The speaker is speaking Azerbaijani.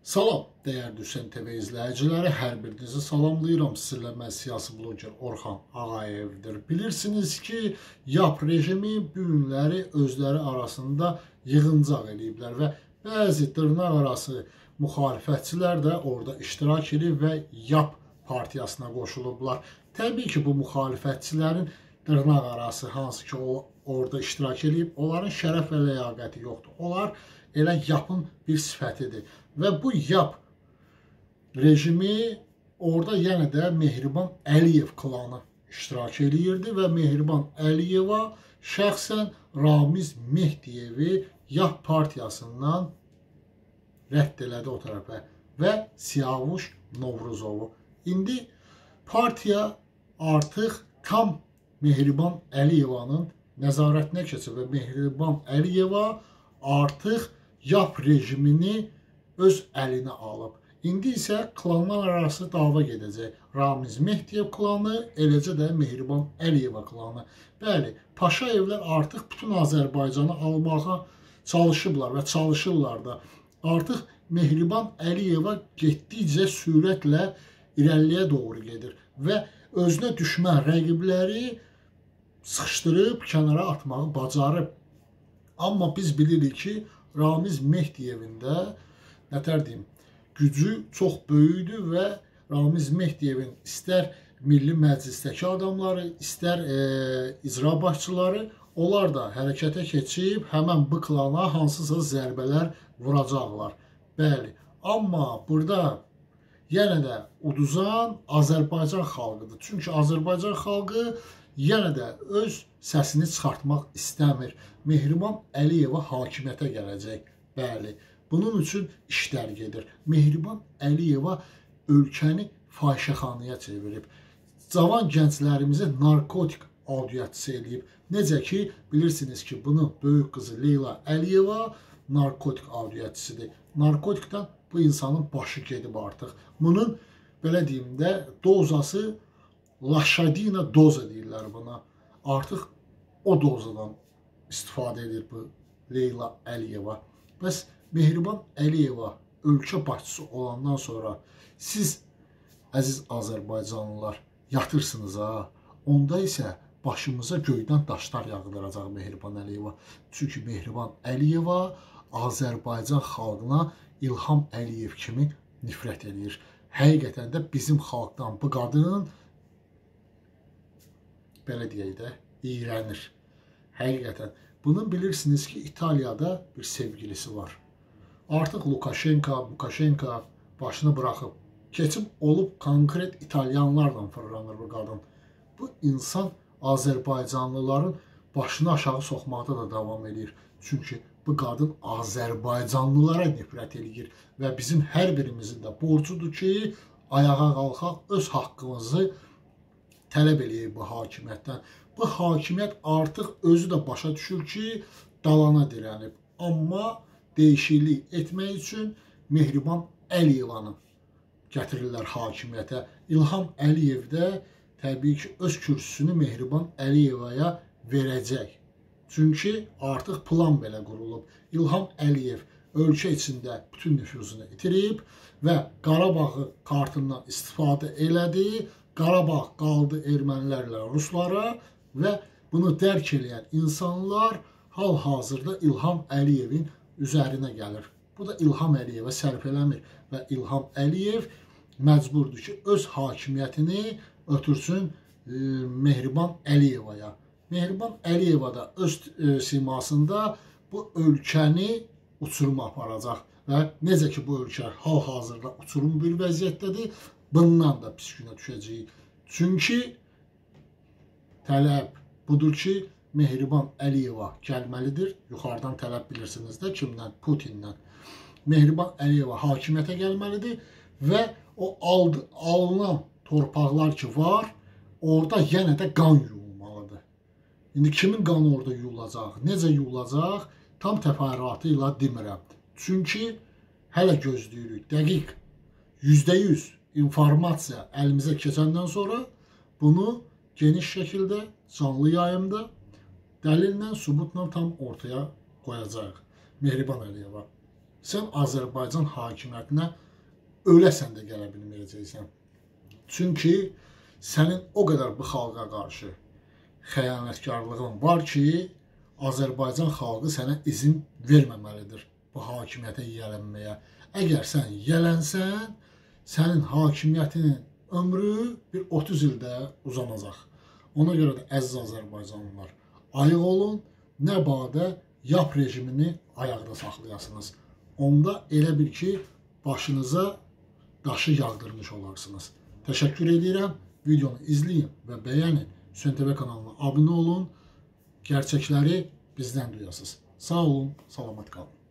Salam, dəyərli Hüseyn TV izləyiciləri, hər birinizi salamlayıram. Sizlə mən siyasi bloger Orxan Ağayevdir. Bilirsiniz ki, YAP rejimi bu günləri özləri arasında yığıncaq ediblər və bəzi dırnaq arası müxalifətçilər də orada iştirak edib və YAP partiyasına qoşulublar. Təbii ki, bu müxalifətçilərin dırnaq arası hansı ki orada iştirak edib, onların şərəf və ləyaqəti yoxdur. Onlar elə YAP-ın bir sifətidir. Və bu YAP rejimi orada yenə də Mehriban Əliyev klanı iştirak edirdi və Mehriban Əliyeva şəxsən Ramiz Mehdiyevi YAP partiyasından rədd elədi o tərəfə və Siyavuş Novruzovu. İndi partiya artıq tam Mehriban Əliyevanın nəzarətinə keçir və Mehriban Əliyeva artıq YAP rejimini öz əlinə alıb. İndi isə klanlar arası dava gedəcək. Ramiz Mehdiyev klanı, eləcə də Mehriban Əliyeva klanı. Bəli, Paşayevlər artıq bütün Azərbaycanı almağa çalışıblar və çalışırlar da. Artıq Mehriban Əliyeva getdikcə sürətlə irəliyə doğru gedir və özünə düşmən rəqibləri sıxışdırıb kənara atmağı bacarıb. Amma biz bilirik ki, Ramiz Mehdiyevin də gücü çox böyükdür və Ramiz Mehdiyevin istər Milli Məclisdəki adamları, istər icra başçıları, onlar da hərəkətə keçib həmən bu klana hansısa zərbələr vuracaqlar. Bəli, amma burada yenə də uduzan Azərbaycan xalqıdır. Çünki Azərbaycan xalqı yenə də öz səsini çıxartmaq istəmir. Mehriban Əliyeva hakimiyyətə gələcək. Bəli, bunun üçün işlər gedir. Mehriban Əliyeva ölkəni fahişəxanaya çevirib. Cavan gənclərimizi narkotik audiyyatçısı eləyib. Necə ki, bilirsiniz ki, bunun böyük qızı Leyla Əliyeva narkotik audiyyatçısıdır. Narkotikdən bu insanın başı gedib artıq. Bunun, belə deyim də, dozası Laşadina doza deyirlər buna. Artıq o dozadan istifadə edir bu Leyla Əliyeva. Bəs Mehriban Əliyeva ölkə başçısı olandan sonra siz, əziz Azərbaycanlılar, yatırsınız ha. Onda isə başımıza göydən daşlar yağdıracaq Mehriban Əliyeva. Çünki Mehriban Əliyeva Azərbaycan xalqına İlham Əliyev kimi nifrət edir. Həqiqətən də bizim xalqdan bu qadının, belə deyək də, iyrənir. Həqiqətən. Bunun bilirsiniz ki, İtaliyada bir sevgilisi var. Artıq Lukashenko başını bıraxıb, keçib olub konkret İtalyanlarla fırlanır bu qadın. Bu insan Azərbaycanlıların başını aşağı soxmaqda da davam edir. Çünki bu qadın Azərbaycanlılara nifrət edir və bizim hər birimizin də borcudur ki, ayağa qalxaq, öz haqqımızı tələb eləyib bu hakimiyyətdən. Bu hakimiyyət artıq özü də başa düşür ki, dalana dirənib. Amma dəyişiklik etmək üçün Mehriban Əliyevanı gətirirlər hakimiyyətə. İlham Əliyev də təbii ki, öz kürsüsünü Mehriban Əliyevaya verəcək. Çünki artıq plan belə qurulub. İlham Əliyev ölkə içində bütün nüfuzunu itirib və Qarabağı kartından istifadə elədi. Qarabağ qaldı ermənilərlə ruslara və bunu dərk edən insanlar hal-hazırda İlham Əliyevin üzərinə gəlir. Bu da İlham Əliyevə sərf eləmir və İlham Əliyev məcburdur ki, öz hakimiyyətini ötürsün Mehriban Əliyevaya. Mehriban Əliyeva da öz simasında bu ölkəni uçuruma aparacaq və necə ki, bu ölkə hal-hazırda uçurum bir vəziyyətdədir, bundan da pis günə düşəcəyik. Çünki tələb budur ki, Mehriban Əliyeva gəlməlidir. Yuxarıdan tələb bilirsiniz də kimdən? Putindən. Mehriban Əliyeva hakimiyyətə gəlməlidir və o alınan torpaqlar ki var, orada yenə də qan yuyulmalıdır. İndi kimin qanı orada yuyulacaq? Necə yuyulacaq? Tam təfərrüatı ilə demirəm. Çünki hələ gözləyirik. Dəqiq %100 informasiya əlimizə keçəndən sonra bunu geniş şəkildə, canlı yayımda, dəlillə, sübutla tam ortaya qoyacaq Mehriban Əliyeva. sən Azərbaycan hakimiyyətinə öləsən də gələ bilməyəcəksən. Çünki sənin o qədər bu xalqa qarşı xəyanətkarlığın var ki, Azərbaycan xalqı sənə izin verməməlidir bu hakimiyyətə yiyələnməyə. Əgər sən yiyələnsən, sənin hakimiyyətinin ömrü bir 30 ildə uzanacaq. Ona görə də əziz Azərbaycanlılar, ayıq olun, nə badə YAP rejimini ayaqda saxlayasınız. Onda elə bil ki, başınıza daşı yağdırmış olarsınız. Təşəkkür edirəm. Videonu izləyin və bəyənin. Hüseyn TV kanalına abunə olun. Gerçəkləri bizdən duyasınız. Sağ olun, salamat qalın.